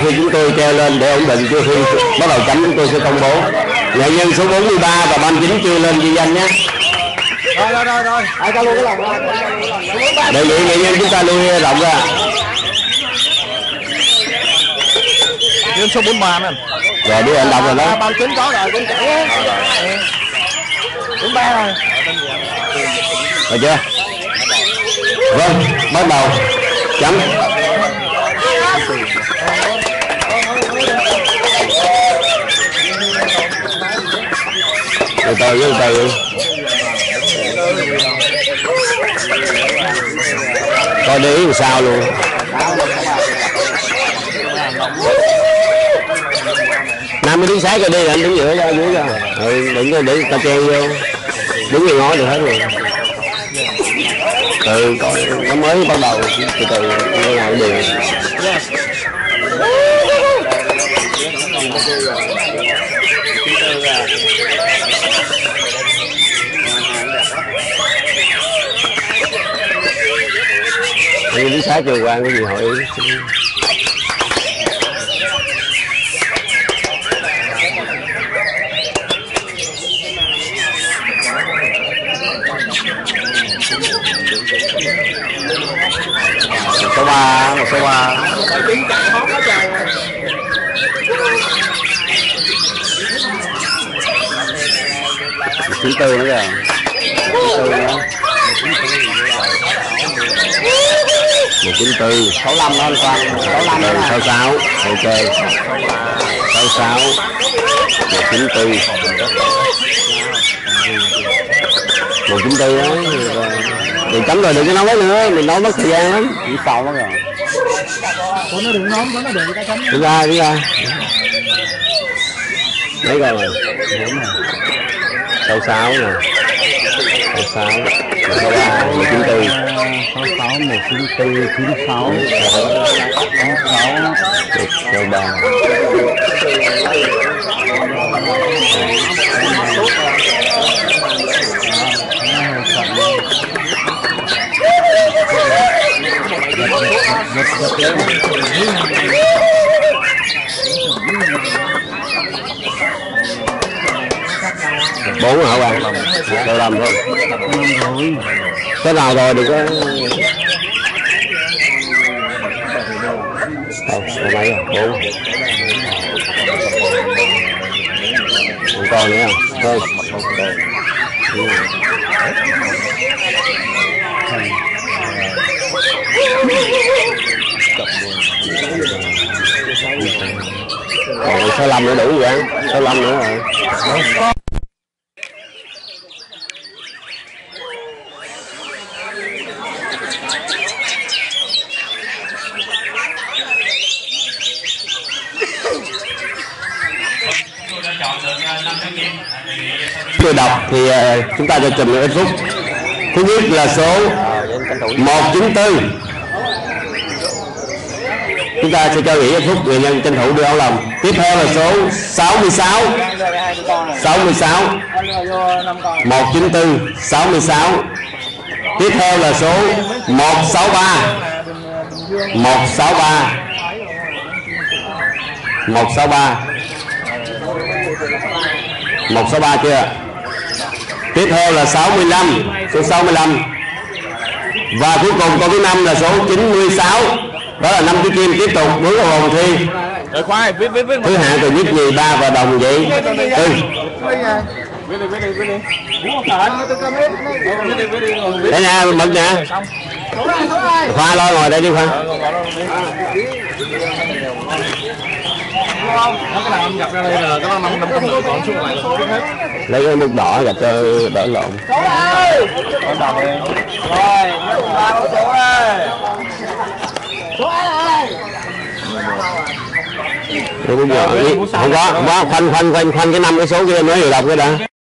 khi chúng tôi treo lên để ổn định, trước khi bắt đầu chấm chúng tôi sẽ công bố. Nghệ nhân số 43 và 39 chưa lên ghi danh nhé. Rồi. Ai ta lui cái lòng ra. Đề nghị nghệ nhân chúng ta lui rộng ra. Nhân số 43 nè. Rồi đi anh đọc rồi đó. 39 có rồi, cũng chảy. 43 rồi. Rồi chưa? Vâng, bắt đầu chấm. Từ từ coi để ý làm sao luôn. Nam mới đứng sát rồi đi, anh đứng giữa cho dưới cho. Đừng có để ta treo vô. Đứng như ngó được hết rồi. Coi nó mới bắt đầu từ như nào cũng được. Anh đứng sát cho quan cái gì hỏi. Một số ba. Chín tư nữa kìa. 194 65 đó anh Khoan. 65 66 ok. 66 194 194 đấy. Đừng chấm rồi, đừng có nói nữa, mình nói mất thời gian lắm. Chỉ cầu lắm rồi. Nó đừng nói, nó đừng ta chấm. Đi ra. Mấy rồi. 66 nè. 66 193 194 66 194 96 66 193 4 hả bạn? Tôi làm thôi. Cái nào rồi đừng có. Mấy rồi? 4. Không còn nữa à? Thôi. Còn 65 nữa đủ vậy? 65 nữa rồi. Tôi đọc thì chúng ta cho chùm được ít phút. Thứ nhất là số 194. Chúng ta sẽ cho nghỉ ít phút, người nhân tranh thủ đưa áo lòng. Tiếp theo là số 66 66 194 66. Tiếp theo là số 163 163 163 163 chưa? Tiếp theo là 65, số 65. Và cuối cùng câu thứ 5 là số 96. Đó là 5 cái kim tiếp tục bước vào vòng thi. Thứ hạng từ nhất nhì ba và đồng vậy. Đây nha, mực nha. Khoa lo ngồi đây đi Khoa. Lấy cái mực đỏ gặp cho đỡ lộn. Không có, khoanh cái 5 cái số kia mới được đọc cái đã.